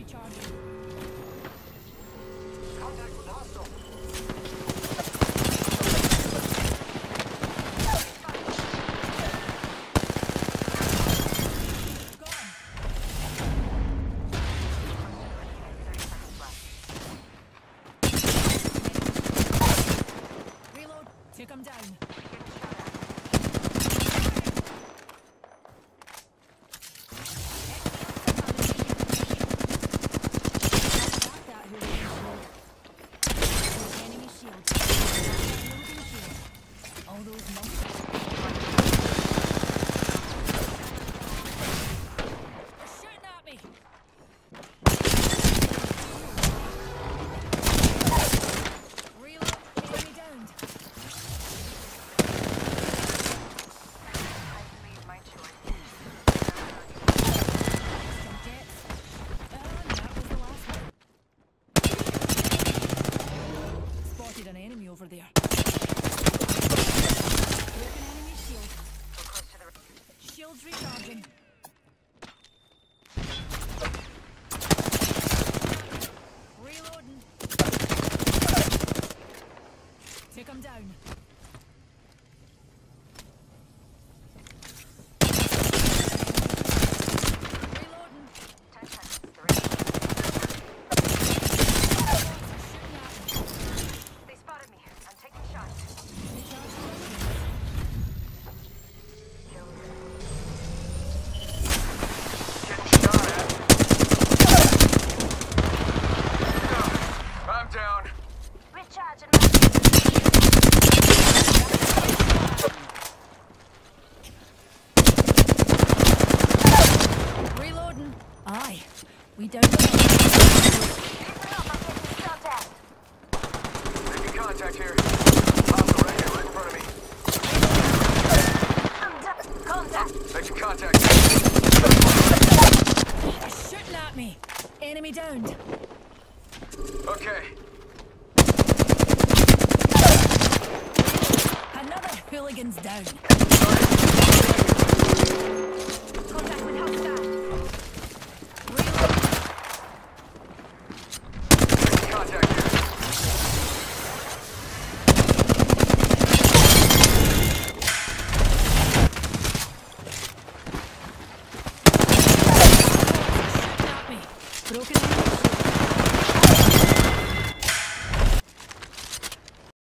recharging. Contact with hostile. Reload. Take him down. All those numbers. They're shooting at me. Reload. Enemy downed. I made my choice. Some jets. And that was the last one. Spotted an enemy over there. Broken enemy shield. We're close to the... Shields recharging. Reloading. Take him down. Reloading. 10 seconds. They spotted me. I'm taking shots. Getting shot at. I'm down. Recharging Reloading. Aye. We don't. Making contact here. Hostile right here, right in front of me. Contact. Making contact. They're shooting at me. Enemy downed. Okay. Another hooligan's down.